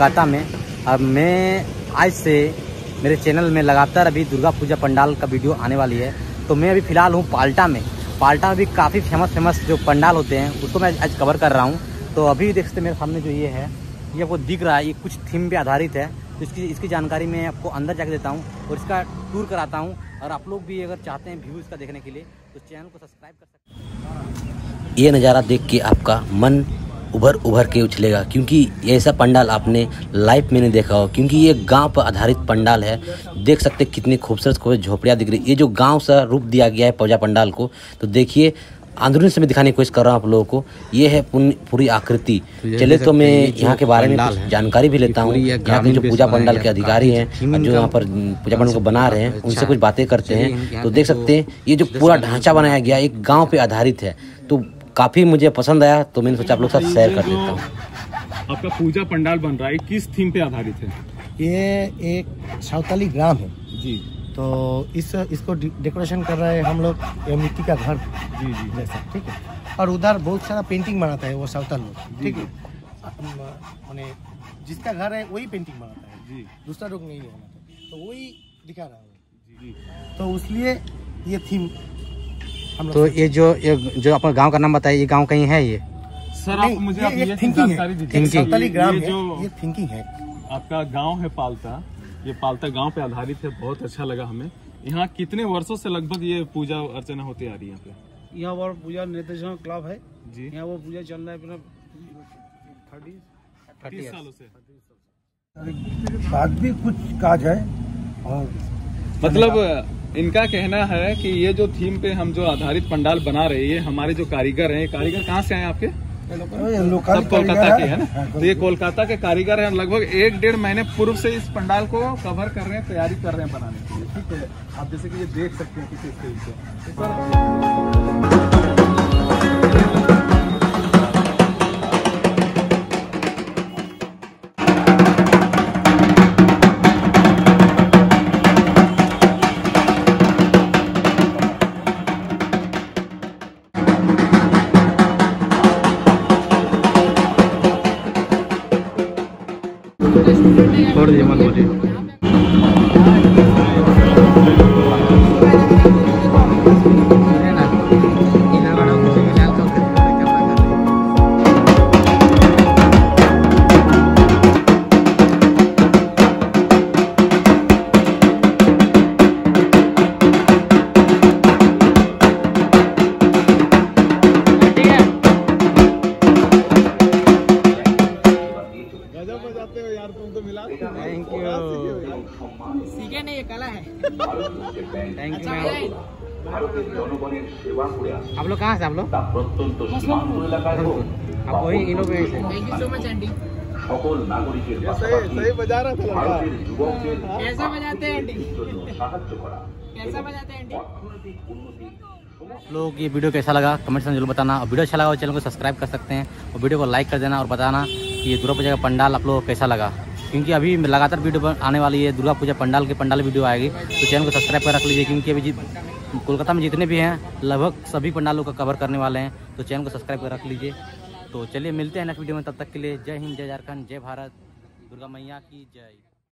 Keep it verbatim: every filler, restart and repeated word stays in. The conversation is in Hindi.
कोलकाता में। अब मैं आज से मेरे चैनल में लगातार अभी दुर्गा पूजा पंडाल का वीडियो आने वाली है। तो मैं अभी फ़िलहाल हूँ पाल्टा में। पाल्टा में भी काफ़ी फेमस फेमस जो पंडाल होते हैं उसको मैं आज कवर कर रहा हूँ। तो अभी देख सकते मेरे सामने जो ये है, ये आपको दिख रहा है, ये कुछ थीम पे आधारित है। तो इसकी इसकी जानकारी मैं आपको अंदर जाके देता हूँ और इसका टूर कराता हूँ। और आप लोग भी अगर चाहते हैं व्यू इसका देखने के लिए तो चैनल को सब्सक्राइब कर सकते हैं। ये नज़ारा देख के आपका मन उभर उभर के उछलेगा, क्योंकि ऐसा पंडाल आपने लाइफ में नहीं देखा हो। क्योंकि ये गांव पर आधारित पंडाल है। देख सकते कितनी खूबसूरत खूबसूरत झोपड़ियाँ दिख रही। ये जो गांव सा रूप दिया गया है पूजा पंडाल को, तो देखिए अंदरूनी से मैं दिखाने की कोशिश कर रहा हूँ आप लोगों को। ये है पूरी आकृति। चले तो मैं यहाँ के बारे में कुछ जानकारी भी लेता हूँ। यहाँ के जो पूजा पंडाल के अधिकारी हैं, जो यहाँ पर पूजा पंडाल को बना रहे हैं, उनसे कुछ बातें करते हैं। तो देख सकते हैं ये जो पूरा ढांचा बनाया गया एक गाँव पे आधारित है। तो काफ़ी मुझे पसंद आया, तो मैंने सोचा आप लोग साथ शेयर कर देता हूँ। आपका पूजा पंडाल बन रहा है, किस थीम पे आधारित है? ये एक सावताली ग्राम है जी। तो इस इसको डेकोरेशन कर रहे हैं हम लोग, ये मिट्टी का घर जी जी जैसा, ठीक है। और उधर बहुत सारा पेंटिंग बनाता है वो सावताल लोग, ठीक है। मैंने जिसका घर है वही पेंटिंग बनाता है जी, दूसरा लोग नहीं बनाता, तो वही दिखा रहा है जी। तो इसलिए ये थीम हम लोग। तो ये जो ये जो अपना गांव का नाम बताइए, ये गांव कहीं है? ये सर आप मुझे आप ये जानकारी दीजिए। सावताली ग्राम है, ये थिंकिंग है। आपका गांव है पाल्टा, ये पाल्टा गांव पे आधारित है। बहुत अच्छा लगा हमें। यहाँ कितने वर्षों से लगभग ये पूजा अर्चना होती आ रही है? यहाँ पे यहाँ वो पूजा निर्देशन क्लब है जी। यहाँ वो पूजा चल रहा है अपना थर्टी तीस सालों से। बाद भी कुछ काज है। और मतलब इनका कहना है कि ये जो थीम पे हम जो आधारित पंडाल बना रहे हैं, ये हमारे जो कारीगर हैं, कारीगर कहाँ से आए आपके? सब कोलकाता के है ना। तो ये कोलकाता के कारीगर हैं। लगभग एक डेढ़ महीने पूर्व से इस पंडाल को कवर कर रहे हैं, तैयारी कर रहे हैं बनाने के लिए, ठीक है। आप जैसे कि ये देख सकते हैं किसी स्टेज पे। छोड़ दीजिए, मत बोलिए। यार तुम तो मिला। Thank you. सीखे नहीं, ये कला है। Thank you ma'am. आप लोग कहाँ से? आप लोग आप वही इन लोग में से। Thank you so much aunty. सही सही बजा रहा था लड़का। कैसा बजाते हैं आंटी? कैसा बजाते हैं आंटी? लोग ये वीडियो कैसा लगा कमेंट में जरूर बताना। और वीडियो अच्छा लगा तो चैनल को सब्सक्राइब कर सकते हैं और वीडियो को लाइक कर देना और बताना कि ये दुर्गा पूजा का पंडाल आप लोगों को कैसा लगा। क्योंकि अभी लगातार वीडियो आने वाली है, दुर्गा पूजा पंडाल के पंडाल वीडियो आएगी, तो चैनल को सब्सक्राइब कर रख लीजिए। क्योंकि अभी कोलकाता में जितने भी हैं लगभग सभी पंडालों का कवर करने वाले हैं, तो चैनल को सब्सक्राइब कर रख लीजिए। तो चलिए मिलते हैं नेक्स्ट वीडियो में, तब तक के लिए जय हिंद, जय झारखंड, जय भारत, दुर्गा मैया की जय।